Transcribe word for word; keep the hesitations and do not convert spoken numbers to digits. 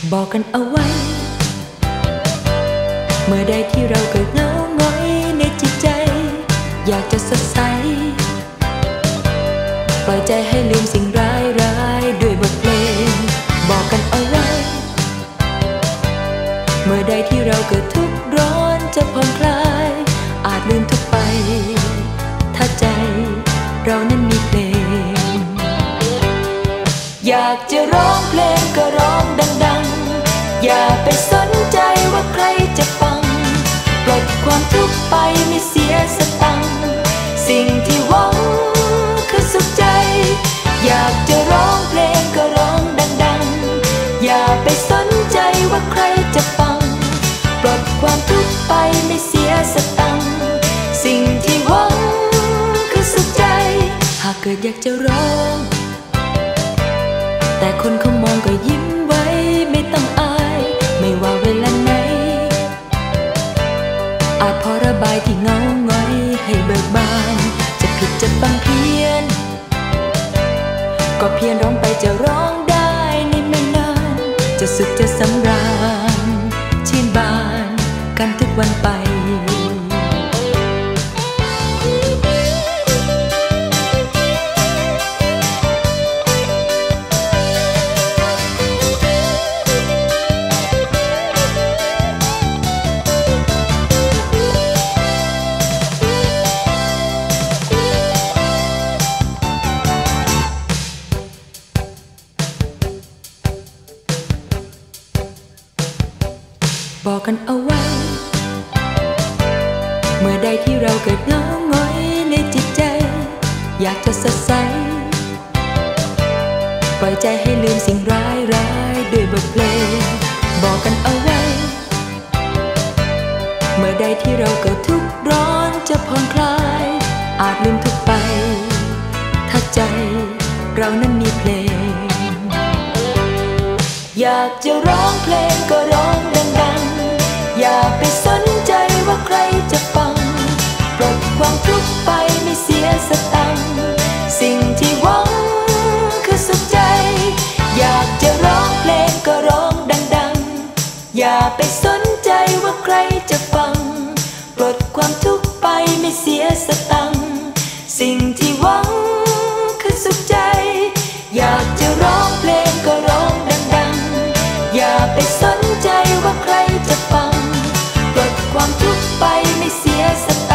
บอกกันเอาไว้เมื่อใดที่เราเกิดเหงาหงอยในจิตใจอยากจะสดใสปล่อยใจให้ลืมสิ่งร้ายร้ายด้วยบทเพลงบอกกันเอาไว้เมื่อใดที่เราเกิดทุกข์ร้อนจะผ่อนคลายอาจลืมทุกไปถ้าใจเรานั้นมีเพลงอยากจะร้องเพลงก็ร้องดังๆอย่าไปสนใจว่าใครจะฟังปลดความทุกข์ไปไม่เสียสตังค์สิ่งที่หวังคือสุขใจอยากจะร้องเพลงก็ร้องดังๆอย่าไปสนใจว่าใครจะฟังปลดความทุกข์ไปไม่เสียสตังค์สิ่งที่หวังคือสุขใจหากเกิดอยากจะร้องแต่คนเขามองก็ยิ้มไว้ไม่ต้องอายไม่ว่าเวลาไหนอาจพอระบายที่เงาหงอยให้เบิกบานจะผิดจะฟังเพี้ยนก็เพียงร้องไปจะร้องได้ในไม่นานจะสุขจะสำราญชื่นบานกันทุกวันไปบอกกันเอาไว้เมื่อใดที่เราเกิดเหงาหงอยในจิตใจอยากจะสดใสปล่อยใจให้ลืมสิ่งร้ายร้ายด้วยบทเพลงบอกกันเอาไว้เมื่อใดที่เราเกิดทุกข์ร้อนจะผ่อนคลายอาจลืมทุกไปถ้าใจเรานั้นมีเพลงอยากจะร้องเพลงก็ร้องดังๆอย่าไปสนใจว่าใครจะฟังปลดความทุกข์ไปไม่เสียสตังค์สิ่งที่หวังคือสุขใจอยากจะร้องเพลงก็ร้องดังๆอย่าไปสนใจว่าใครจะฟังปลดความทุกข์ไปไม่เสียสตังค์สิ่งที่หวังคือสุขใจอยากจะร้องเพลงก็ร้องดังๆอย่าไปสนใจว่าใครจะฟังปลดความทุกข์ไปไม่เสียส